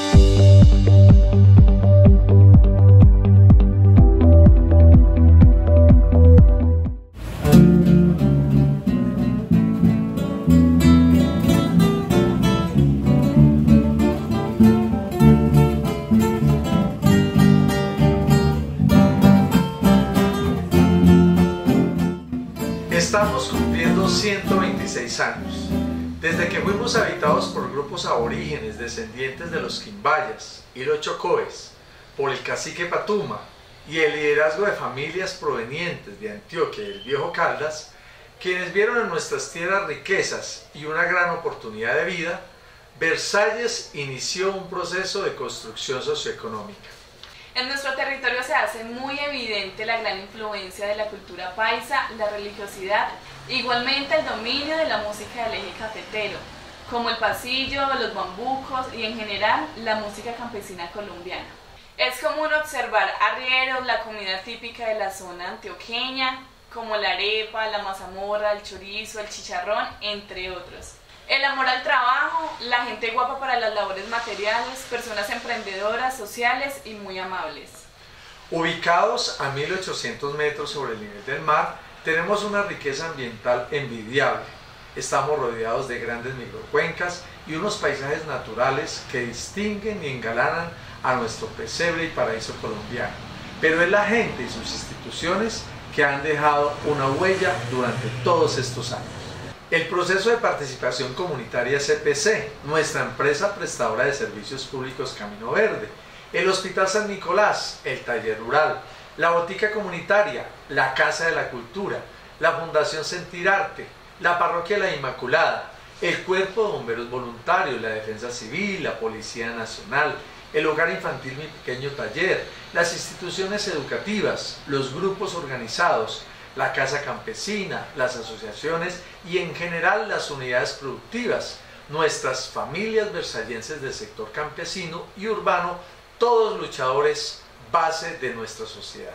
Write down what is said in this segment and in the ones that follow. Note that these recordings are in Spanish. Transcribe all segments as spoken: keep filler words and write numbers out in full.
Estamos cumpliendo ciento veintiséis años, desde que fuimos habitados por grupos aborígenes descendientes de los Quimbayas y los Chocoes, por el cacique Patuma y el liderazgo de familias provenientes de Antioquia y el Viejo Caldas, quienes vieron en nuestras tierras riquezas y una gran oportunidad de vida. Versalles inició un proceso de construcción socioeconómica. En nuestro territorio se hace muy evidente la gran influencia de la cultura paisa, la religiosidad, igualmente el dominio de la música del eje cafetero, como el pasillo, los bambucos y en general la música campesina colombiana. Es común observar arrieros, la comida típica de la zona antioqueña, como la arepa, la mazamorra, el chorizo, el chicharrón, entre otros. El amor al trabajo, la gente guapa para las labores materiales, personas emprendedoras, sociales y muy amables. Ubicados a mil ochocientos metros sobre el nivel del mar, tenemos una riqueza ambiental envidiable. Estamos rodeados de grandes microcuencas y unos paisajes naturales que distinguen y engalanan a nuestro pesebre y paraíso colombiano. Pero es la gente y sus instituciones que han dejado una huella durante todos estos años. El proceso de participación comunitaria C P C, nuestra empresa prestadora de servicios públicos Camino Verde, el Hospital San Nicolás, el Taller Rural, la Botica Comunitaria, la Casa de la Cultura, la Fundación Sentir Arte, la Parroquia La Inmaculada, el Cuerpo de Bomberos Voluntarios, la Defensa Civil, la Policía Nacional, el Hogar Infantil Mi Pequeño Taller, las instituciones educativas, los grupos organizados, la Casa Campesina, las asociaciones y en general las unidades productivas, nuestras familias versallenses del sector campesino y urbano, todos luchadores base de nuestra sociedad.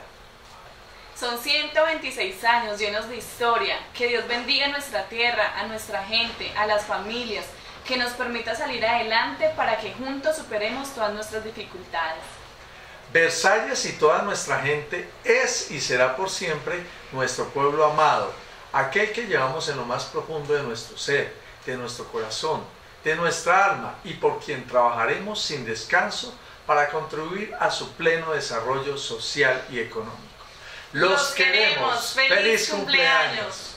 Son ciento veintiséis años llenos de historia. Que Dios bendiga nuestra tierra, a nuestra gente, a las familias, que nos permita salir adelante para que juntos superemos todas nuestras dificultades. Versalles y toda nuestra gente es y será por siempre nuestro pueblo amado, aquel que llevamos en lo más profundo de nuestro ser, de nuestro corazón, de nuestra alma y por quien trabajaremos sin descanso para contribuir a su pleno desarrollo social y económico. Los, Los queremos. ¡Feliz cumpleaños!